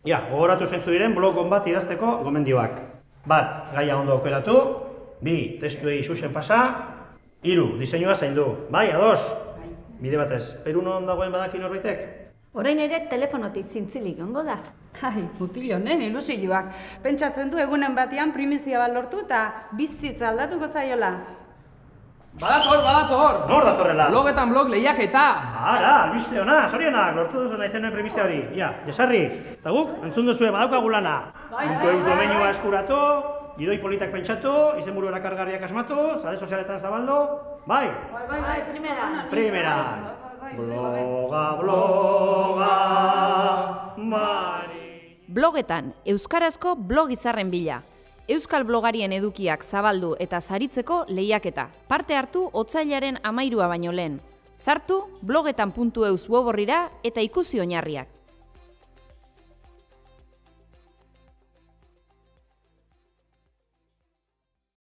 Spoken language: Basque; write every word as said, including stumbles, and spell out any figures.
Ja, gogoratu zeintzu diren blogon bat idazteko gomendioak. Bat, gaia ondo aukeratu, bi, testuei xuxen pasa, hiru, diseinua zaindu. Bai, ados? Bide batez, Perun non dagoen badaki norbaitek? Orain ere telefonotik zintzilik gongo da. Ai, mutil honen ilusioak. Pentsatzen du egunen batean primizia bat lortu eta bizitza aldatuko zaiola. Badator, badator! Nor datorrela? Blogetan blog lehiaketa! Ara, albiste hona, zorionak, lortu duzu nahi zenuen primizia hori. Ja, jesarri, eta guk, entzun duzue badaukagu lana. Puntu eus domeinua eskuratu, gidoi politak pentsatu, izenburu erakargarriak asmatu, sare sozialetan zabaldu, bai? Bai, bai, bai, primeran. Primeran. Bloga, bloga, mari. Blogetan, euskarazko blog izarren bila. Euskal blogarien edukiak zabaldu eta saritzeko lehiaketa. Parte hartu otsailaren hamairua baino lehen. Sartu blogetan puntu eus web orrira eta ikusi oinarriak.